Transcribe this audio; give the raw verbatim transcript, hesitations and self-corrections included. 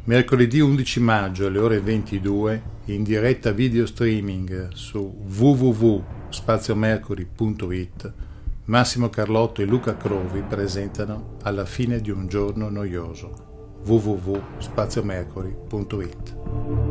Mercoledì undici maggio alle ore ventidue, in diretta video streaming su w w w punto spaziomercury punto i t, Massimo Carlotto e Luca Crovi presentano Alla fine di un giorno noioso. w w w punto spaziomercury punto i t